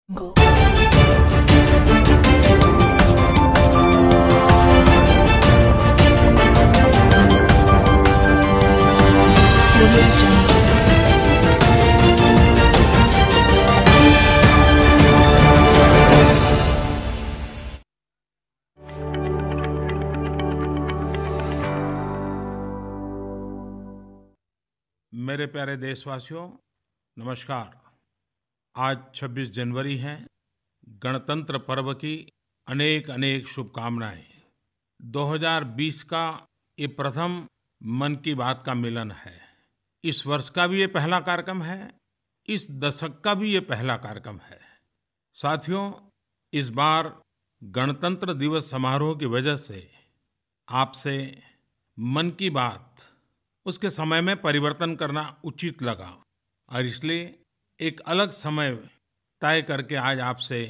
Go. मेरे प्यारे देशवासियों, नमस्कार। आज 26 जनवरी है। गणतंत्र पर्व की अनेक अनेक शुभकामनाएं। 2020 का ये प्रथम मन की बात का मिलन है। इस वर्ष का भी ये पहला कार्यक्रम है, इस दशक का भी ये पहला कार्यक्रम है। साथियों, इस बार गणतंत्र दिवस समारोह की वजह से आपसे मन की बात उसके समय में परिवर्तन करना उचित लगा और इसलिए एक अलग समय तय करके आज आपसे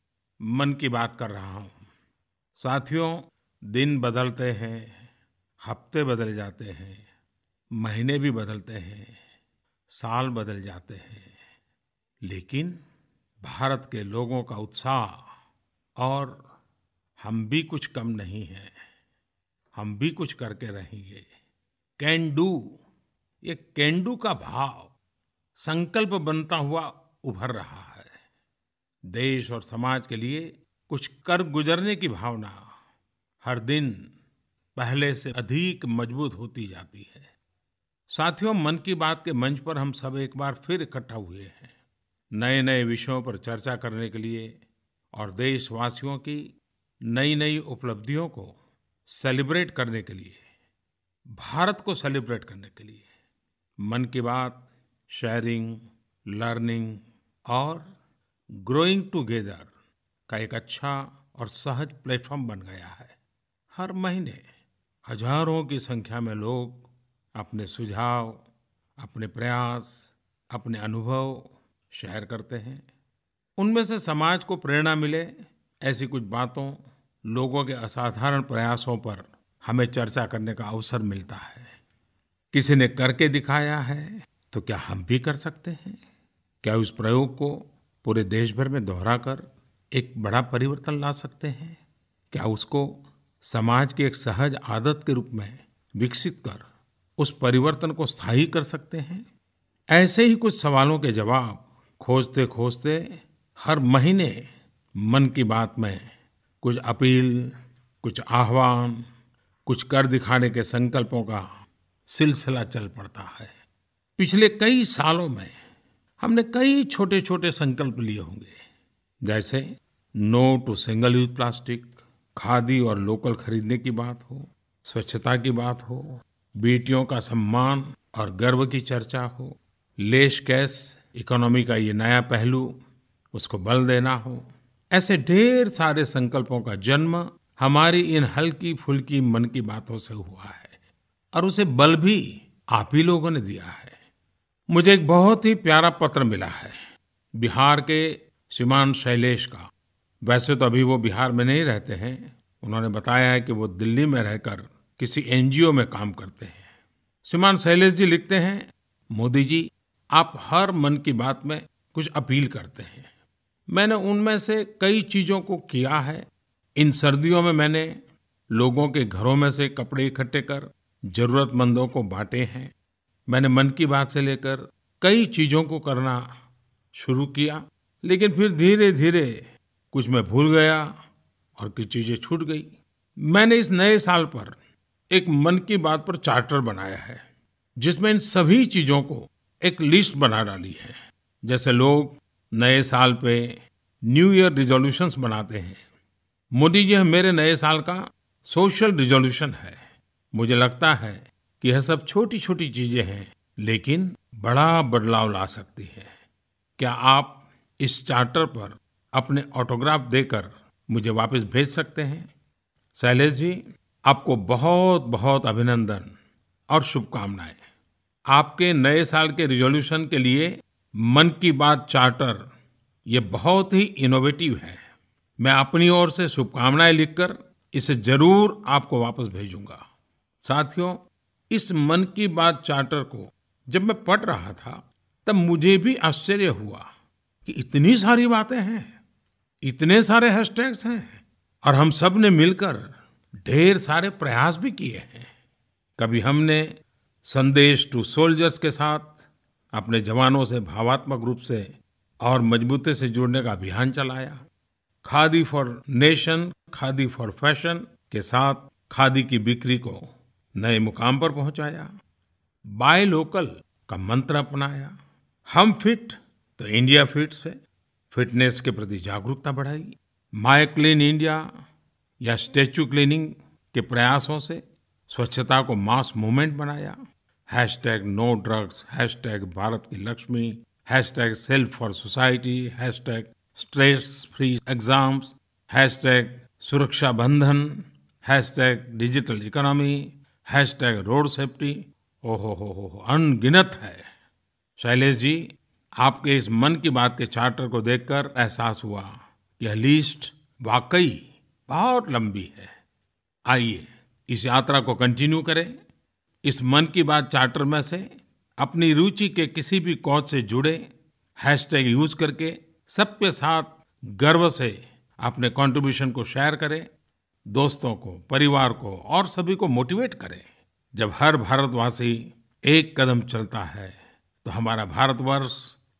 मन की बात कर रहा हूँ। साथियों, दिन बदलते हैं, हफ्ते बदल जाते हैं, महीने भी बदलते हैं, साल बदल जाते हैं, लेकिन भारत के लोगों का उत्साह और हम भी कुछ कम नहीं हैं। हम भी कुछ करके रहेंगे। कैन डू, ये कैन डू का भाव संकल्प बनता हुआ उभर रहा है। देश और समाज के लिए कुछ कर गुजरने की भावना हर दिन पहले से अधिक मजबूत होती जाती है। साथियों, मन की बात के मंच पर हम सब एक बार फिर इकट्ठा हुए हैं, नए नए विषयों पर चर्चा करने के लिए और देशवासियों की नई नई उपलब्धियों को सेलिब्रेट करने के लिए, भारत को सेलिब्रेट करने के लिए। मन की बात शेयरिंग, लर्निंग और ग्रोइंग टुगेदर का एक अच्छा और सहज प्लेटफॉर्म बन गया है। हर महीने हजारों की संख्या में लोग अपने सुझाव, अपने प्रयास, अपने अनुभव शेयर करते हैं। उनमें से समाज को प्रेरणा मिले ऐसी कुछ बातों, लोगों के असाधारण प्रयासों पर हमें चर्चा करने का अवसर मिलता है। किसी ने करके दिखाया है तो क्या हम भी कर सकते हैं? क्या उस प्रयोग को पूरे देश भर में दोहराकर एक बड़ा परिवर्तन ला सकते हैं? क्या उसको समाज की एक सहज आदत के रूप में विकसित कर उस परिवर्तन को स्थायी कर सकते हैं? ऐसे ही कुछ सवालों के जवाब खोजते खोजते हर महीने मन की बात में कुछ अपील, कुछ आह्वान, कुछ कर दिखाने के संकल्पों का सिलसिला चल पड़ता है। पिछले कई सालों में हमने कई छोटे छोटे संकल्प लिए होंगे, जैसे no to single use plastic, khadi और लोकल खरीदने की बात हो, स्वच्छता की बात हो, बेटियों का सम्मान और गर्व की चर्चा हो, लेस कैश इकोनॉमी का ये नया पहलू, उसको बल देना हो। ऐसे ढेर सारे संकल्पों का जन्म हमारी इन हल्की फुल्की मन की बातों से हुआ है और उसे बल भी आप ही लोगों ने दिया है। मुझे एक बहुत ही प्यारा पत्र मिला है बिहार के श्रीमान शैलेश का। वैसे तो अभी वो बिहार में नहीं रहते हैं। उन्होंने बताया है कि वो दिल्ली में रहकर किसी एनजीओ में काम करते हैं। श्रीमान शैलेश जी लिखते हैं, मोदी जी, आप हर मन की बात में कुछ अपील करते हैं। मैंने उनमें से कई चीजों को किया है। इन सर्दियों में मैंने लोगों के घरों में से कपड़े इकट्ठे कर जरूरतमंदों को बांटे हैं। मैंने मन की बात से लेकर कई चीजों को करना शुरू किया, लेकिन फिर धीरे धीरे कुछ मैं भूल गया और कुछ चीजें छूट गई। मैंने इस नए साल पर एक मन की बात पर चार्टर बनाया है, जिसमें इन सभी चीजों को एक लिस्ट बना डाली है। जैसे लोग नए साल पे न्यू ईयर रिजोल्यूशंस बनाते हैं, मोदी जी, मेरे नए साल का सोशल रिजोल्यूशन है। मुझे लगता है कि यह सब छोटी छोटी चीजें हैं, लेकिन बड़ा बदलाव ला सकती है। क्या आप इस चार्टर पर अपने ऑटोग्राफ देकर मुझे वापस भेज सकते हैं? शैलेश जी, आपको बहुत बहुत अभिनंदन और शुभकामनाएं। आपके नए साल के रिजोल्यूशन के लिए मन की बात चार्टर ये बहुत ही इनोवेटिव है। मैं अपनी ओर से शुभकामनाएं लिखकर इसे जरूर आपको वापस भेजूंगा। साथियों, इस मन की बात चार्टर को जब मैं पढ़ रहा था तब मुझे भी आश्चर्य हुआ कि इतनी सारी बातें हैं। इतने सारे हैशटैग्स हैं और हम सब ने मिलकर ढेर सारे प्रयास भी किए हैं। कभी हमने संदेश टू सोल्जर्स के साथ अपने जवानों से भावात्मक रूप से और मजबूती से जुड़ने का अभियान चलाया। Khadi for nation, khadi for fashion के साथ खादी की बिक्री को नए मुकाम पर पहुंचाया। बाय लोकल का मंत्र अपनाया। हम फिट तो इंडिया फिट से फिटनेस के प्रति जागरूकता बढ़ाई। माय क्लीन इंडिया या स्टैच्यू क्लीनिंग के प्रयासों से स्वच्छता को मास मूवमेंट बनाया। Hashtag no drugs, hashtag Bharat Ki Laxmi, hashtag self for society, hashtag stress free exams, hashtag Suraksha Bandhan, hashtag digital economy, hashtag road safety. हो अनगिनत है। शैलेश जी, आपके इस मन की बात के चार्टर को देखकर एहसास हुआ कि यह लिस्ट वाकई बहुत लंबी है। आइए इस यात्रा को कंटिन्यू करें। इस मन की बात चार्टर में से अपनी रुचि के किसी भी कॉज से जुड़े हैशटैग यूज करके सबके साथ गर्व से अपने कंट्रीब्यूशन को शेयर करें। दोस्तों को, परिवार को और सभी को मोटिवेट करें। जब हर भारतवासी एक कदम चलता है तो हमारा भारतवर्ष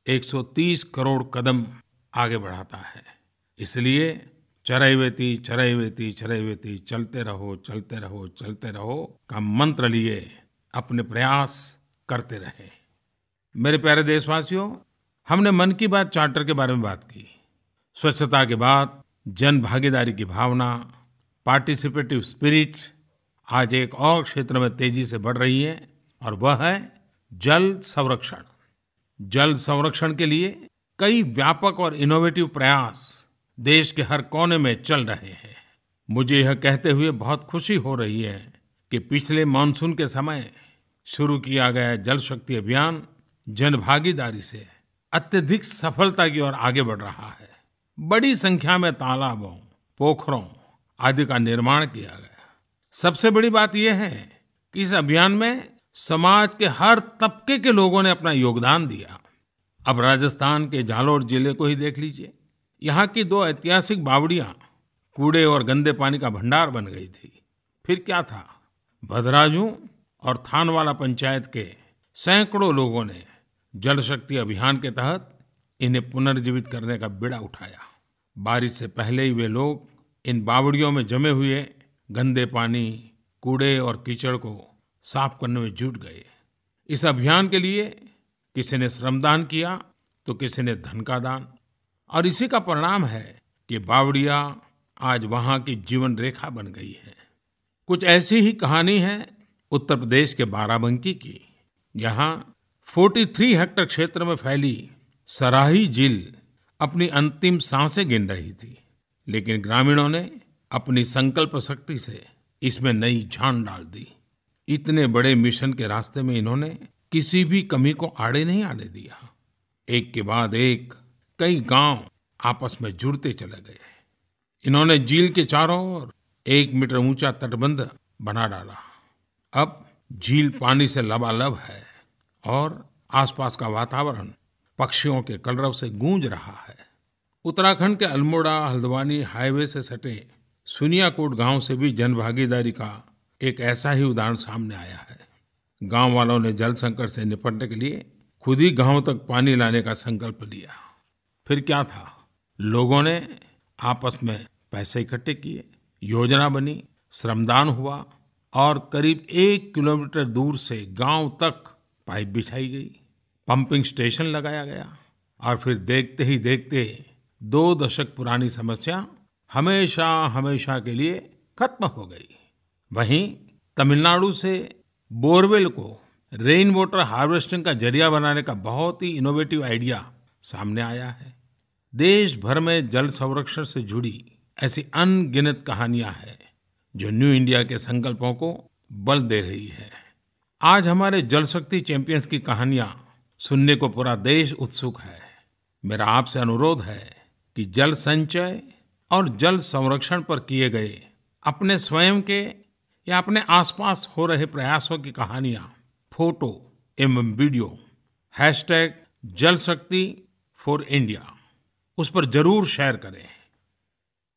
130 करोड़ कदम आगे बढ़ाता है। इसलिए चरैवेति चरैवेति चरैवेति, चलते रहो चलते रहो चलते रहो का मंत्र लिए अपने प्रयास करते रहें। मेरे प्यारे देशवासियों, हमने मन की बात चार्टर के बारे में बात की। स्वच्छता के बाद जन भागीदारी की भावना, पार्टिसिपेटिव स्पिरिट आज एक और क्षेत्र में तेजी से बढ़ रही है और वह है जल संरक्षण। जल संरक्षण के लिए कई व्यापक और इनोवेटिव प्रयास देश के हर कोने में चल रहे हैं। मुझे यह कहते हुए बहुत खुशी हो रही है कि पिछले मानसून के समय शुरू किया गया जल शक्ति अभियान जन भागीदारी से अत्यधिक सफलता की ओर आगे बढ़ रहा है। बड़ी संख्या में तालाबों, पोखरों आदि का निर्माण किया गया। सबसे बड़ी बात यह है कि इस अभियान में समाज के हर तबके के लोगों ने अपना योगदान दिया। अब राजस्थान के जालोर जिले को ही देख लीजिए। यहाँ की 2 ऐतिहासिक बावड़ियां कूड़े और गंदे पानी का भंडार बन गई थी। फिर क्या था, भद्राजू और थानवाला पंचायत के सैकड़ों लोगों ने जल शक्ति अभियान के तहत इन्हें पुनर्जीवित करने का बीड़ा उठाया। बारिश से पहले ही वे लोग इन बावड़ियों में जमे हुए गंदे पानी, कूड़े और कीचड़ को साफ करने में जुट गए। इस अभियान के लिए किसी ने श्रमदान किया तो किसी ने धन का दान, और इसी का परिणाम है कि बावड़िया आज वहां की जीवन रेखा बन गई है। कुछ ऐसी ही कहानी है उत्तर प्रदेश के बाराबंकी की। यहाँ 43 हेक्टेयर क्षेत्र में फैली सराही झील अपनी अंतिम सांसें गिन रही थी, लेकिन ग्रामीणों ने अपनी संकल्प शक्ति से इसमें नई जान डाल दी। इतने बड़े मिशन के रास्ते में इन्होंने किसी भी कमी को आड़े नहीं आने दिया। एक के बाद एक कई गांव आपस में जुड़ते चले गए। इन्होंने झील के चारों ओर 1 मीटर ऊंचा तटबंध बना डाला। अब झील पानी से लबालब है और आसपास का वातावरण पक्षियों के कलरव से गूंज रहा है। उत्तराखंड के अल्मोड़ा हल्द्वानी हाईवे से सटे सुनियाकोट गांव से भी जनभागीदारी का एक ऐसा ही उदाहरण सामने आया है। गांव वालों ने जल संकट से निपटने के लिए खुद ही गांव तक पानी लाने का संकल्प लिया। फिर क्या था, लोगों ने आपस में पैसे इकट्ठे किए, योजना बनी, श्रमदान हुआ और करीब 1 किलोमीटर दूर से गांव तक पाइप बिछाई गई, पंपिंग स्टेशन लगाया गया और फिर देखते ही देखते 2 दशक पुरानी समस्या हमेशा हमेशा के लिए खत्म हो गई। वहीं तमिलनाडु से बोरवेल को रेन वाटर हार्वेस्टिंग का जरिया बनाने का बहुत ही इनोवेटिव आइडिया सामने आया है। देश भर में जल संरक्षण से जुड़ी ऐसी अनगिनत कहानियां हैं जो न्यू इंडिया के संकल्पों को बल दे रही है। आज हमारे जल शक्ति चैंपियंस की कहानियां सुनने को पूरा देश उत्सुक है। मेरा आपसे अनुरोध है कि जल संचय और जल संरक्षण पर किए गए अपने स्वयं के या अपने आसपास हो रहे प्रयासों की कहानियां फोटो एवं वीडियो हैशटैग जल शक्ति फॉर इंडिया उस पर जरूर शेयर करें।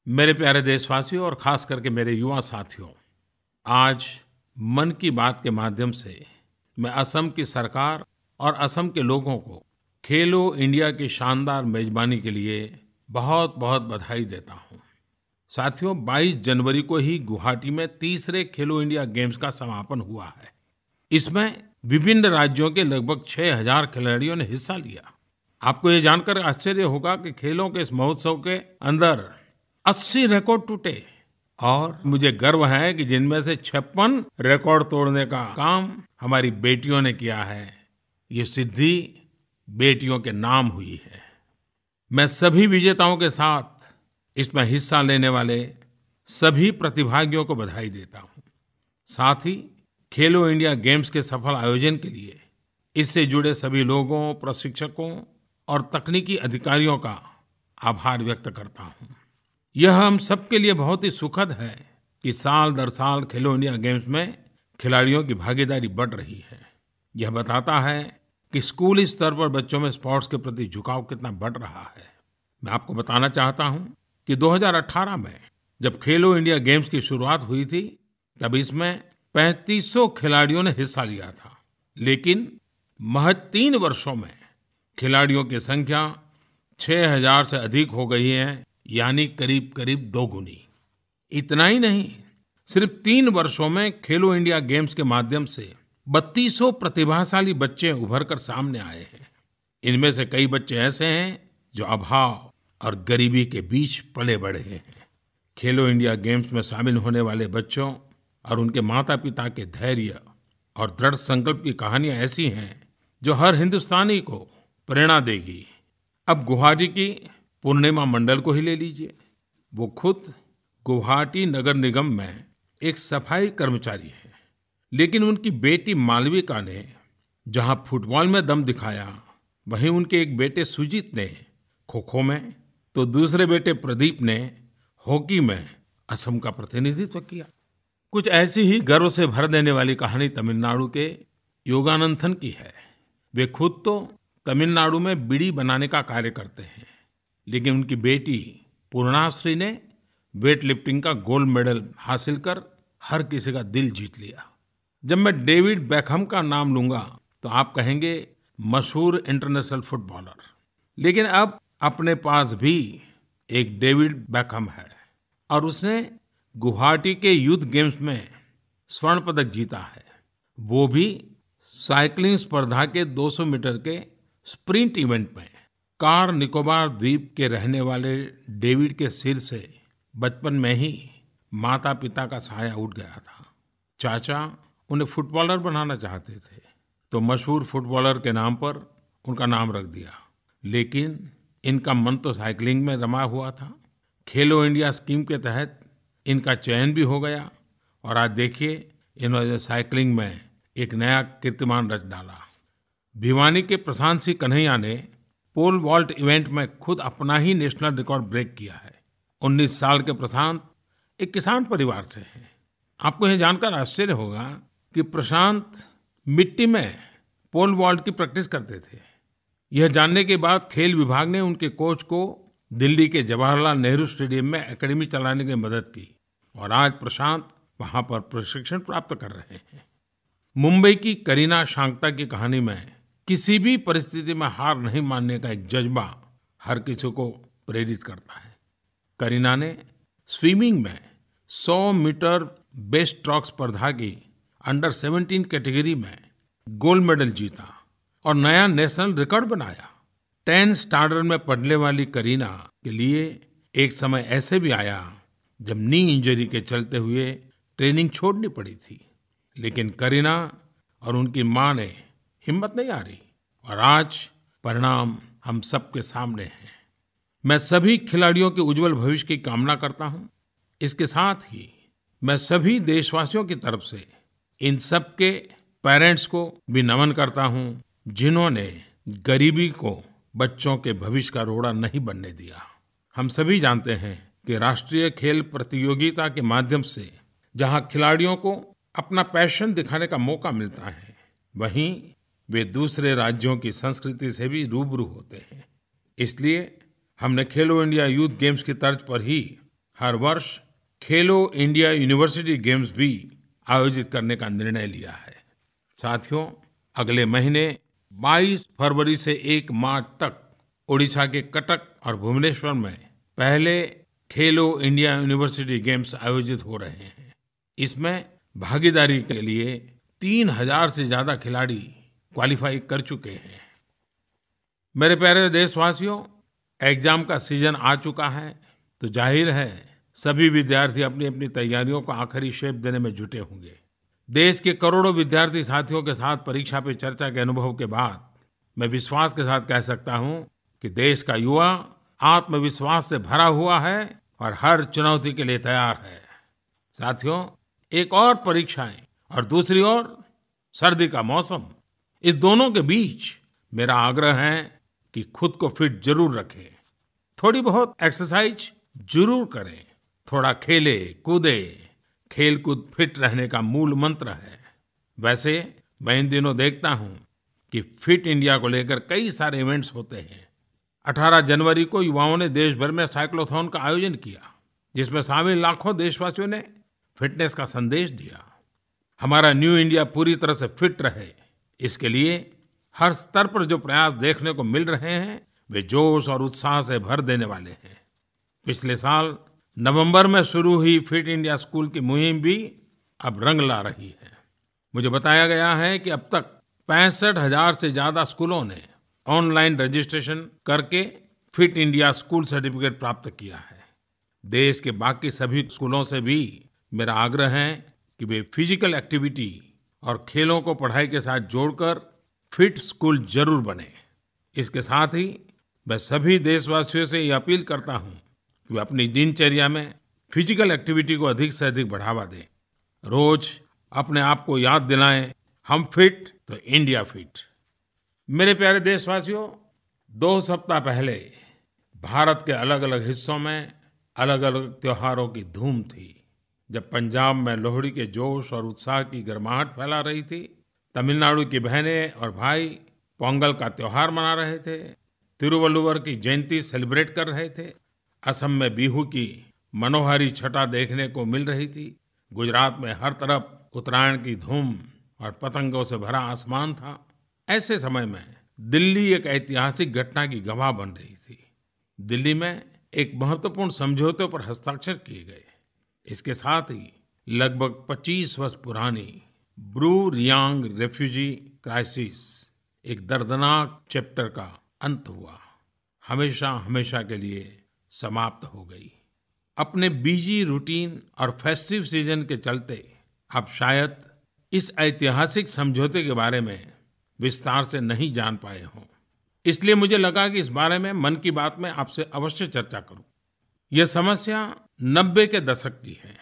मेरे प्यारे देशवासियों और खास करके मेरे युवा साथियों, आज मन की बात के माध्यम से मैं असम की सरकार और असम के लोगों को खेलो इंडिया की शानदार मेजबानी के लिए बहुत बहुत बधाई देता हूं। साथियों, 22 जनवरी को ही गुवाहाटी में तीसरे खेलो इंडिया गेम्स का समापन हुआ है। इसमें विभिन्न राज्यों के लगभग 6000 खिलाड़ियों ने हिस्सा लिया। आपको ये जानकर आश्चर्य होगा कि खेलों के इस महोत्सव के अंदर 80 रिकॉर्ड टूटे और मुझे गर्व है कि जिनमें से 56 रिकॉर्ड तोड़ने का काम हमारी बेटियों ने किया है। ये सिद्धि बेटियों के नाम हुई है। मैं सभी विजेताओं के साथ इसमें हिस्सा लेने वाले सभी प्रतिभागियों को बधाई देता हूं। साथ ही खेलो इंडिया गेम्स के सफल आयोजन के लिए इससे जुड़े सभी लोगों, प्रशिक्षकों और तकनीकी अधिकारियों का आभार व्यक्त करता हूं। यह हम सबके लिए बहुत ही सुखद है कि साल दर साल खेलो इंडिया गेम्स में खिलाड़ियों की भागीदारी बढ़ रही है। यह बताता है कि स्कूली स्तर पर बच्चों में स्पोर्ट्स के प्रति झुकाव कितना बढ़ रहा है। मैं आपको बताना चाहता हूं कि 2018 में जब खेलो इंडिया गेम्स की शुरुआत हुई थी, तब इसमें 3500 खिलाड़ियों ने हिस्सा लिया था, लेकिन महज 3 वर्षों में खिलाड़ियों की संख्या 6000 से अधिक हो गई है, यानी करीब करीब दोगुनी। इतना ही नहीं, सिर्फ 3 वर्षों में खेलो इंडिया गेम्स के माध्यम से 3200 प्रतिभाशाली बच्चे उभर कर सामने आए हैं। इनमें से कई बच्चे ऐसे हैं जो अभाव और गरीबी के बीच पले बढ़े हैं। खेलो इंडिया गेम्स में शामिल होने वाले बच्चों और उनके माता पिता के धैर्य और दृढ़ संकल्प की कहानियां ऐसी हैं जो हर हिंदुस्तानी को प्रेरणा देगी। अब गुवाहाटी की पूर्णिमा मंडल को ही ले लीजिए। वो खुद गुवाहाटी नगर निगम में एक सफाई कर्मचारी है, लेकिन उनकी बेटी मालविका ने जहां फुटबॉल में दम दिखाया, वहीं उनके एक बेटे सुजीत ने खो-खो में, तो दूसरे बेटे प्रदीप ने हॉकी में असम का प्रतिनिधित्व किया। कुछ ऐसी ही गर्व से भर देने वाली कहानी तमिलनाडु के योगानंथन की है। वे खुद तो तमिलनाडु में बीड़ी बनाने का कार्य करते हैं, लेकिन उनकी बेटी पूर्णाश्री ने वेट लिफ्टिंग का गोल्ड मेडल हासिल कर हर किसी का दिल जीत लिया। जब मैं डेविड बेकहम का नाम लूंगा तो आप कहेंगे मशहूर इंटरनेशनल फुटबॉलर, लेकिन अब अपने पास भी एक डेविड बेकहम है और उसने गुवाहाटी के यूथ गेम्स में स्वर्ण पदक जीता है। वो भी साइकिलिंग स्पर्धा के 200 मीटर के स्प्रिंट इवेंट में। कार निकोबार द्वीप के रहने वाले डेविड के सिर से बचपन में ही माता पिता का साया उठ गया था। चाचा उन्हें फुटबॉलर बनाना चाहते थे, तो मशहूर फुटबॉलर के नाम पर उनका नाम रख दिया, लेकिन इनका मन तो साइकिलिंग में रमा हुआ था। खेलो इंडिया स्कीम के तहत इनका चयन भी हो गया और आज देखिए, इन्होंने साइकिलिंग में एक नया कीर्तिमान रच डाला। भिवानी के प्रशांत सिंह कन्हैया ने पोल वॉल्ट इवेंट में खुद अपना ही नेशनल रिकॉर्ड ब्रेक किया है। 19 साल के प्रशांत एक किसान परिवार से हैं। आपको यह जानकर आश्चर्य होगा कि प्रशांत मिट्टी में पोल वॉल्ट की प्रैक्टिस करते थे। यह जानने के बाद खेल विभाग ने उनके कोच को दिल्ली के जवाहरलाल नेहरू स्टेडियम में एकेडमी चलाने की मदद की और आज प्रशांत वहां पर प्रशिक्षण प्राप्त कर रहे हैं। मुंबई की करीना शांक्ता की कहानी में किसी भी परिस्थिति में हार नहीं मानने का एक जज्बा हर किसी को प्रेरित करता है। करीना ने स्विमिंग में 100 मीटर बेस्ट स्ट्रोक स्पर्धा की अंडर 17 कैटेगरी में गोल्ड मेडल जीता और नया नेशनल रिकॉर्ड बनाया। 10 स्टैंडर्ड में पढ़ने वाली करीना के लिए एक समय ऐसे भी आया जब नी इंजरी के चलते हुए ट्रेनिंग छोड़नी पड़ी थी, लेकिन करीना और उनकी मां ने हिम्मत नहीं हारी और आज परिणाम हम सबके सामने है। मैं सभी खिलाड़ियों के उज्जवल भविष्य की कामना करता हूं। इसके साथ ही मैं सभी देशवासियों की तरफ से इन सब के पेरेंट्स को भी नमन करता हूं, जिन्होंने गरीबी को बच्चों के भविष्य का रोड़ा नहीं बनने दिया। हम सभी जानते हैं कि राष्ट्रीय खेल प्रतियोगिता के माध्यम से जहां खिलाड़ियों को अपना पैशन दिखाने का मौका मिलता है, वहीं वे दूसरे राज्यों की संस्कृति से भी रूबरू होते हैं। इसलिए हमने खेलो इंडिया यूथ गेम्स की तर्ज पर ही हर वर्ष खेलो इंडिया यूनिवर्सिटी गेम्स भी आयोजित करने का निर्णय लिया है। साथियों, अगले महीने 22 फरवरी से 1 मार्च तक ओडिशा के कटक और भुवनेश्वर में पहले खेलो इंडिया यूनिवर्सिटी गेम्स आयोजित हो रहे हैं। इसमें भागीदारी के लिए 3000 से ज्यादा खिलाड़ी क्वालिफाई कर चुके हैं। मेरे प्यारे देशवासियों, एग्जाम का सीजन आ चुका है, तो जाहिर है सभी विद्यार्थी अपनी अपनी तैयारियों को आखिरी शेप देने में जुटे होंगे। देश के करोड़ों विद्यार्थी साथियों के साथ परीक्षा पे चर्चा के अनुभव के बाद मैं विश्वास के साथ कह सकता हूं कि देश का युवा आत्मविश्वास से भरा हुआ है और हर चुनौती के लिए तैयार है। साथियों, एक और परीक्षाएं और दूसरी ओर सर्दी का मौसम, इस दोनों के बीच मेरा आग्रह है कि खुद को फिट जरूर रखें। थोड़ी बहुत एक्सरसाइज जरूर करें, थोड़ा खेले कूदे। खेल कूद फिट रहने का मूल मंत्र है। वैसे मैं इन दिनों देखता हूं कि फिट इंडिया को लेकर कई सारे इवेंट्स होते हैं। 18 जनवरी को युवाओं ने देश भर में साइक्लोथॉन का आयोजन किया, जिसमें शामिल लाखों देशवासियों ने फिटनेस का संदेश दिया। हमारा न्यू इंडिया पूरी तरह से फिट रहे, इसके लिए हर स्तर पर जो प्रयास देखने को मिल रहे हैं वे जोश और उत्साह से भर देने वाले हैं। पिछले साल नवंबर में शुरू हुई फिट इंडिया स्कूल की मुहिम भी अब रंग ला रही है। मुझे बताया गया है कि अब तक 65,000 से ज्यादा स्कूलों ने ऑनलाइन रजिस्ट्रेशन करके फिट इंडिया स्कूल सर्टिफिकेट प्राप्त किया है। देश के बाकी सभी स्कूलों से भी मेरा आग्रह है कि वे फिजिकल एक्टिविटी और खेलों को पढ़ाई के साथ जोड़कर फिट स्कूल जरूर बने। इसके साथ ही मैं सभी देशवासियों से ये अपील करता हूं कि वे अपनी दिनचर्या में फिजिकल एक्टिविटी को अधिक से अधिक बढ़ावा दें। रोज अपने आप को याद दिलाएं, हम फिट तो इंडिया फिट। मेरे प्यारे देशवासियों, 2 सप्ताह पहले भारत के अलग अलग हिस्सों में अलग अलग त्योहारों की धूम थी। जब पंजाब में लोहड़ी के जोश और उत्साह की गर्माहट फैला रही थी, तमिलनाडु की बहनें और भाई पोंगल का त्योहार मना रहे थे, तिरुवल्लुवर की जयंती सेलिब्रेट कर रहे थे, असम में बिहू की मनोहारी छटा देखने को मिल रही थी, गुजरात में हर तरफ उत्तरायण की धूम और पतंगों से भरा आसमान था। ऐसे समय में दिल्ली एक ऐतिहासिक घटना की गवाह बन रही थी। दिल्ली में एक महत्वपूर्ण समझौते पर हस्ताक्षर किए गए। इसके साथ ही लगभग 25 वर्ष पुरानी ब्रू रियांग रेफ्यूजी क्राइसिस, एक दर्दनाक चैप्टर का अंत हुआ, हमेशा हमेशा के लिए समाप्त हो गई। अपने बिजी रूटीन और फेस्टिव सीजन के चलते आप शायद इस ऐतिहासिक समझौते के बारे में विस्तार से नहीं जान पाए हों। इसलिए मुझे लगा कि इस बारे में मन की बात में आपसे अवश्य चर्चा करूं। यह समस्या 90 के दशक की है।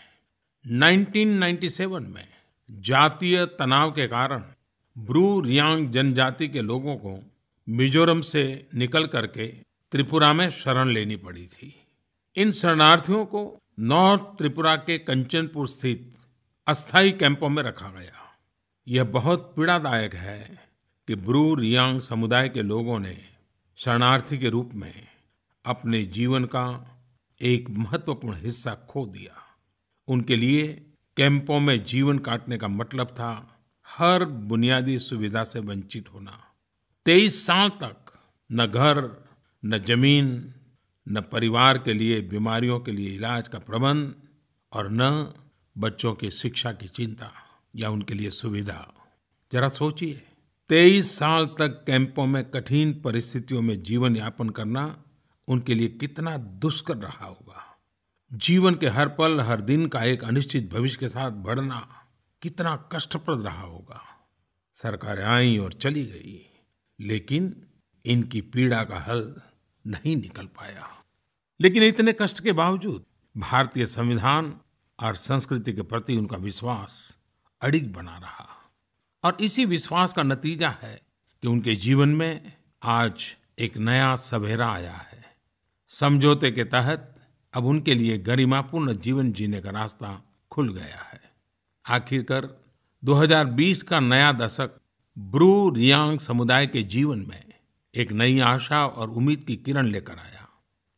1997 में जातीय तनाव के कारण ब्रू रियांग जनजाति के लोगों को मिजोरम से निकल करके त्रिपुरा में शरण लेनी पड़ी थी। इन शरणार्थियों को नॉर्थ त्रिपुरा के कंचनपुर स्थित अस्थायी कैंपों में रखा गया। यह बहुत पीड़ादायक है कि ब्रू रियांग समुदाय के लोगों ने शरणार्थी के रूप में अपने जीवन का एक महत्वपूर्ण हिस्सा खो दिया। उनके लिए कैंपों में जीवन काटने का मतलब था हर बुनियादी सुविधा से वंचित होना। 23 साल तक न घर, न जमीन, न परिवार के लिए बीमारियों के लिए इलाज का प्रबंध और न बच्चों की शिक्षा की चिंता या उनके लिए सुविधा। जरा सोचिए, 23 साल तक कैंपों में कठिन परिस्थितियों में जीवन यापन करना उनके लिए कितना दुष्कर रहा होगा। जीवन के हर पल, हर दिन का एक अनिश्चित भविष्य के साथ बढ़ना कितना कष्टप्रद रहा होगा। सरकारें आईं और चली गई, लेकिन इनकी पीड़ा का हल नहीं निकल पाया। लेकिन इतने कष्ट के बावजूद भारतीय संविधान और संस्कृति के प्रति उनका विश्वास अडिग बना रहा। और इसी विश्वास का नतीजा है कि उनके जीवन में आज एक नया सवेरा आया है। समझौते के तहत अब उनके लिए गरिमापूर्ण जीवन जीने का रास्ता खुल गया है। आखिरकार 2020 का नया दशक ब्रू रियांग समुदाय के जीवन में एक नई आशा और उम्मीद की किरण लेकर आया।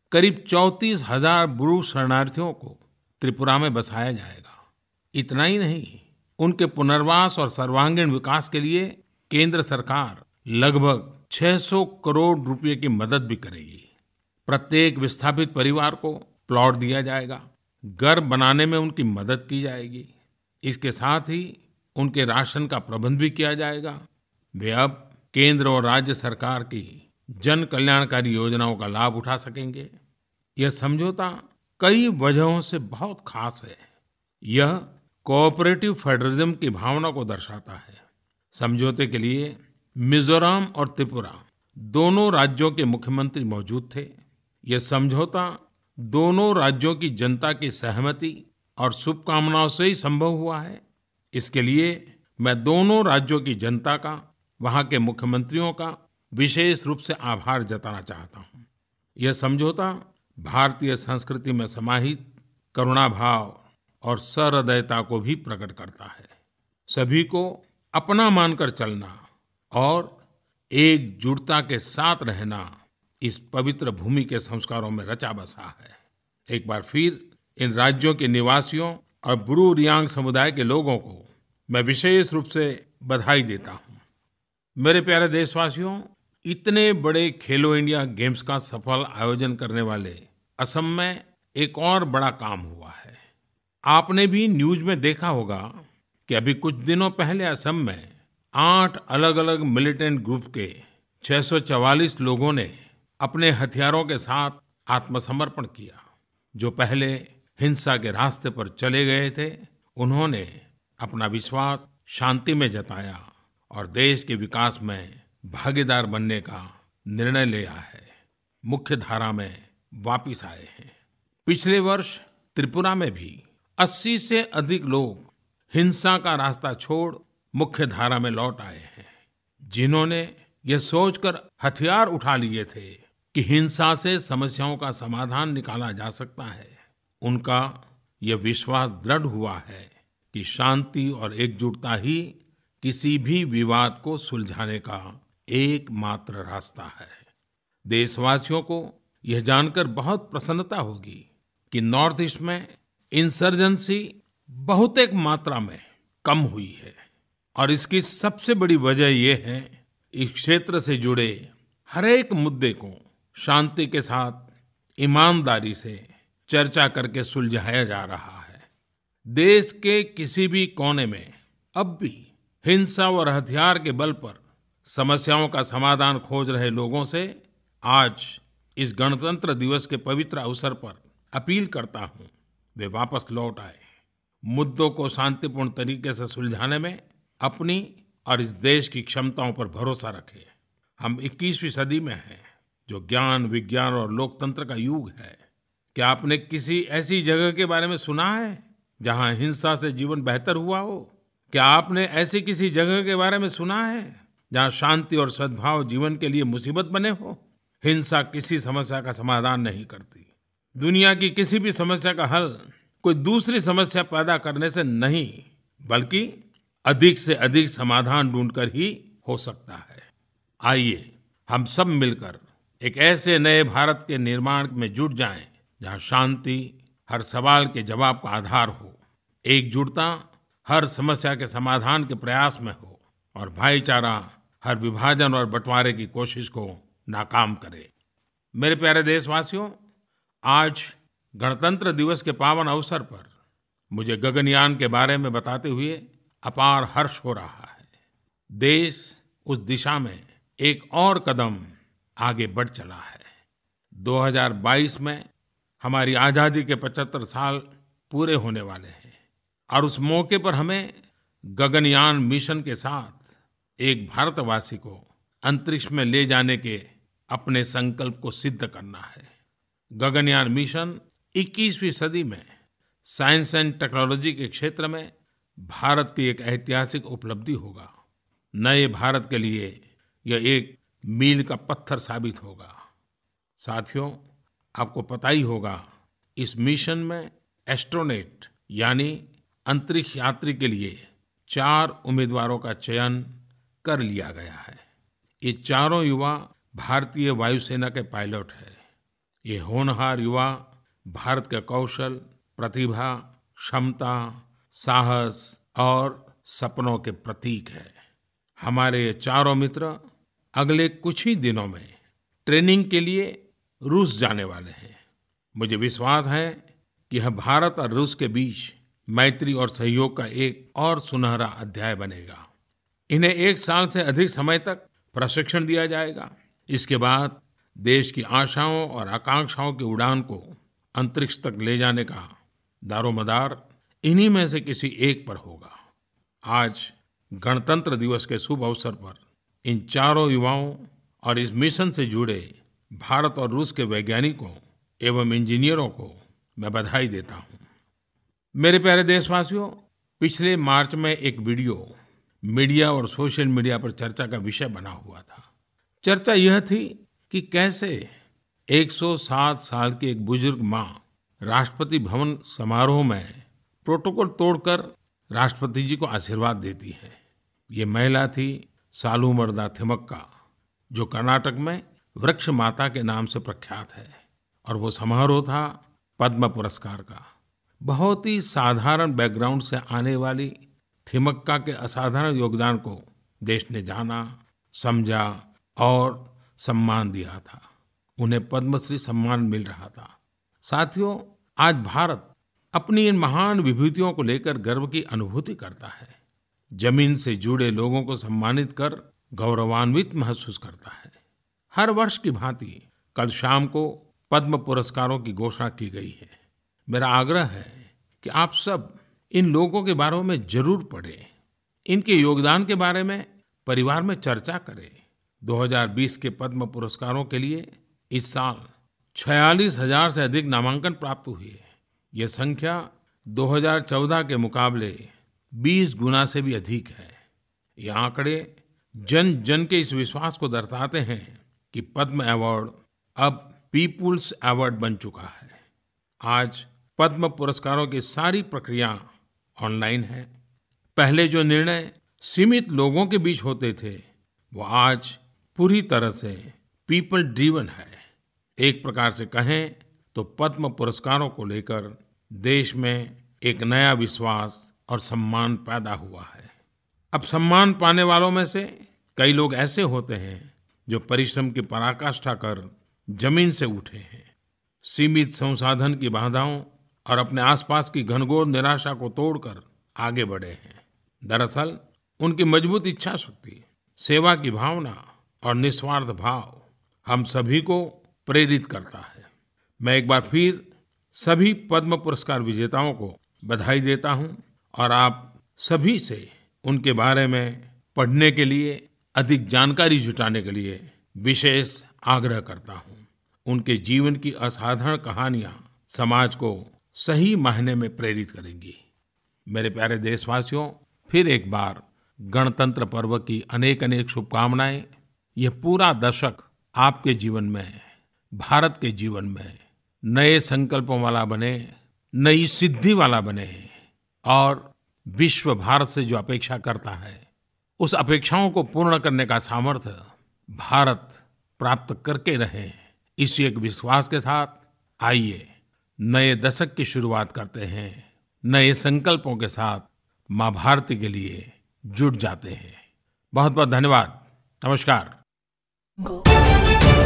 करीब 34,000 ब्रू शरणार्थियों को त्रिपुरा में बसाया जाएगा। इतना ही नहीं, उनके पुनर्वास और सर्वांगीण विकास के लिए केंद्र सरकार लगभग 600 करोड़ रुपए की मदद भी करेगी। प्रत्येक विस्थापित परिवार को प्लॉट दिया जाएगा, घर बनाने में उनकी मदद की जाएगी। इसके साथ ही उनके राशन का प्रबंध भी किया जाएगा। वे अब केंद्र और राज्य सरकार की जन कल्याणकारी योजनाओं का लाभ उठा सकेंगे। यह समझौता कई वजहों से बहुत खास है। यह कोऑपरेटिव फेडरलिज्म की भावना को दर्शाता है। समझौते के लिए मिजोरम और त्रिपुरा दोनों राज्यों के मुख्यमंत्री मौजूद थे। यह समझौता दोनों राज्यों की जनता की सहमति और शुभकामनाओं से ही संभव हुआ है। इसके लिए मैं दोनों राज्यों की जनता का, वहां के मुख्यमंत्रियों का विशेष रूप से आभार जताना चाहता हूं। यह समझौता भारतीय संस्कृति में समाहित करुणा भाव और सहृदयता को भी प्रकट करता है। सभी को अपना मानकर चलना और एकजुटता के साथ रहना इस पवित्र भूमि के संस्कारों में रचा बसा है। एक बार फिर इन राज्यों के निवासियों और ब्रू रियांग समुदाय के लोगों को मैं विशेष रूप से बधाई देता हूं। मेरे प्यारे देशवासियों, इतने बड़े खेलो इंडिया गेम्स का सफल आयोजन करने वाले असम में एक और बड़ा काम हुआ है। आपने भी न्यूज में देखा होगा कि अभी कुछ दिनों पहले असम में 8 अलग-अलग मिलिटेंट ग्रुप के 644 लोगों ने अपने हथियारों के साथ आत्मसमर्पण किया। जो पहले हिंसा के रास्ते पर चले गए थे, उन्होंने अपना विश्वास शांति में जताया और देश के विकास में भागीदार बनने का निर्णय लिया है। मुख्य धारा में वापिस आए हैं। पिछले वर्ष त्रिपुरा में भी 80 से अधिक लोग हिंसा का रास्ता छोड़ मुख्य धारा में लौट आए हैं, जिन्होंने ये सोचकर हथियार उठा लिए थे कि हिंसा से समस्याओं का समाधान निकाला जा सकता है। उनका यह विश्वास दृढ़ हुआ है कि शांति और एकजुटता ही किसी भी विवाद को सुलझाने का एकमात्र रास्ता है। देशवासियों को यह जानकर बहुत प्रसन्नता होगी कि नॉर्थ ईस्ट में इंसर्जेंसी बहुतेक मात्रा में कम हुई है और इसकी सबसे बड़ी वजह यह है इस क्षेत्र से जुड़े हर एक मुद्दे को शांति के साथ ईमानदारी से चर्चा करके सुलझाया जा रहा है। देश के किसी भी कोने में अब भी हिंसा और हथियार के बल पर समस्याओं का समाधान खोज रहे लोगों से आज इस गणतंत्र दिवस के पवित्र अवसर पर अपील करता हूं, वे वापस लौट आए। मुद्दों को शांतिपूर्ण तरीके से सुलझाने में अपनी और इस देश की क्षमताओं पर भरोसा रखें। हम 21वीं सदी में हैं, जो ज्ञान, विज्ञान और लोकतंत्र का युग है। क्या आपने किसी ऐसी जगह के बारे में सुना है जहां हिंसा से जीवन बेहतर हुआ हो? क्या आपने ऐसी किसी जगह के बारे में सुना है जहां शांति और सद्भाव जीवन के लिए मुसीबत बने हो? हिंसा किसी समस्या का समाधान नहीं करती। दुनिया की किसी भी समस्या का हल कोई दूसरी समस्या पैदा करने से नहीं, बल्कि अधिक से अधिक समाधान ढूंढकर ही हो सकता है। आइए हम सब मिलकर एक ऐसे नए भारत के निर्माण में जुट जाएं, जहां शांति हर सवाल के जवाब का आधार हो, एकजुटता हर समस्या के समाधान के प्रयास में हो और भाईचारा हर विभाजन और बंटवारे की कोशिश को नाकाम करे। मेरे प्यारे देशवासियों, आज गणतंत्र दिवस के पावन अवसर पर मुझे गगनयान के बारे में बताते हुए अपार हर्ष हो रहा है। देश उस दिशा में एक और कदम आगे बढ़ चला है। 2022 में हमारी आजादी के 75 साल पूरे होने वाले हैं और उस मौके पर हमें गगनयान मिशन के साथ एक भारतवासी को अंतरिक्ष में ले जाने के अपने संकल्प को सिद्ध करना है। गगनयान मिशन 21वीं सदी में साइंस एंड टेक्नोलॉजी के क्षेत्र में भारत की एक ऐतिहासिक उपलब्धि होगा। नए भारत के लिए यह एक मील का पत्थर साबित होगा। साथियों, आपको पता ही होगा, इस मिशन में एस्ट्रोनॉट यानी अंतरिक्ष यात्री के लिए 4 उम्मीदवारों का चयन कर लिया गया है। ये चारों युवा भारतीय वायुसेना के पायलट हैं। ये होनहार युवा भारत के कौशल, प्रतिभा, क्षमता, साहस और सपनों के प्रतीक है। हमारे ये चारों मित्र अगले कुछ ही दिनों में ट्रेनिंग के लिए रूस जाने वाले हैं। मुझे विश्वास है कि यह भारत और रूस के बीच मैत्री और सहयोग का एक और सुनहरा अध्याय बनेगा। इन्हें 1 साल से अधिक समय तक प्रशिक्षण दिया जाएगा। इसके बाद देश की आशाओं और आकांक्षाओं की उड़ान को अंतरिक्ष तक ले जाने का दारोमदार इन्हीं में से किसी एक पर होगा। आज गणतंत्र दिवस के शुभ अवसर पर इन चारों युवाओं और इस मिशन से जुड़े भारत और रूस के वैज्ञानिकों एवं इंजीनियरों को मैं बधाई देता हूं। मेरे प्यारे देशवासियों, पिछले मार्च में एक वीडियो मीडिया और सोशल मीडिया पर चर्चा का विषय बना हुआ था। चर्चा यह थी कि कैसे 107 साल की एक बुजुर्ग माँ राष्ट्रपति भवन समारोह में प्रोटोकॉल तोड़कर राष्ट्रपति जी को आशीर्वाद देती है। ये महिला थी सालूमरदा थिमक्का, जो कर्नाटक में वृक्ष माता के नाम से प्रख्यात है। और वो समारोह था पद्म पुरस्कार का। बहुत ही साधारण बैकग्राउंड से आने वाली थिमक्का के असाधारण योगदान को देश ने जाना, समझा और सम्मान दिया था। उन्हें पद्मश्री सम्मान मिल रहा था। साथियों, आज भारत अपनी इन महान विभूतियों को लेकर गर्व की अनुभूति करता है। जमीन से जुड़े लोगों को सम्मानित कर गौरवान्वित महसूस करता है। हर वर्ष की भांति कल शाम को पद्म पुरस्कारों की घोषणा की गई है। मेरा आग्रह है कि आप सब इन लोगों के बारे में जरूर पढ़ें, इनके योगदान के बारे में परिवार में चर्चा करें। 2020 के पद्म पुरस्कारों के लिए इस साल 46,000 से अधिक नामांकन प्राप्त हुए। यह संख्या 2014 के मुकाबले 20 गुना से भी अधिक है। ये आंकड़े जन जन के इस विश्वास को दर्शाते हैं कि पद्म अवार्ड अब पीपुल्स अवार्ड बन चुका है। आज पद्म पुरस्कारों की सारी प्रक्रिया ऑनलाइन है। पहले जो निर्णय सीमित लोगों के बीच होते थे, वो आज पूरी तरह से पीपल ड्रिवन है। एक प्रकार से कहें तो पद्म पुरस्कारों को लेकर देश में एक नया विश्वास और सम्मान पैदा हुआ है। अब सम्मान पाने वालों में से कई लोग ऐसे होते हैं जो परिश्रम की पराकाष्ठा कर जमीन से उठे हैं, सीमित संसाधन की बाधाओं और अपने आसपास की घनघोर निराशा को तोड़कर आगे बढ़े हैं। दरअसल उनकी मजबूत इच्छा शक्ति, सेवा की भावना और निस्वार्थ भाव हम सभी को प्रेरित करता है। मैं एक बार फिर सभी पद्म पुरस्कार विजेताओं को बधाई देता हूं और आप सभी से उनके बारे में पढ़ने के लिए, अधिक जानकारी जुटाने के लिए विशेष आग्रह करता हूं। उनके जीवन की असाधारण कहानियां समाज को सही मायने में प्रेरित करेंगी। मेरे प्यारे देशवासियों, फिर एक बार गणतंत्र पर्व की अनेक अनेक शुभकामनाएं। यह पूरा दशक आपके जीवन में, भारत के जीवन में नए संकल्पों वाला बने, नई सिद्धि वाला बने और विश्व भारत से जो अपेक्षा करता है, उस अपेक्षाओं को पूर्ण करने का सामर्थ्य भारत प्राप्त करके रहे। इसी एक विश्वास के साथ आइए नए दशक की शुरुआत करते हैं। नए संकल्पों के साथ माँ भारती के लिए जुट जाते हैं। बहुत बहुत धन्यवाद। नमस्कार।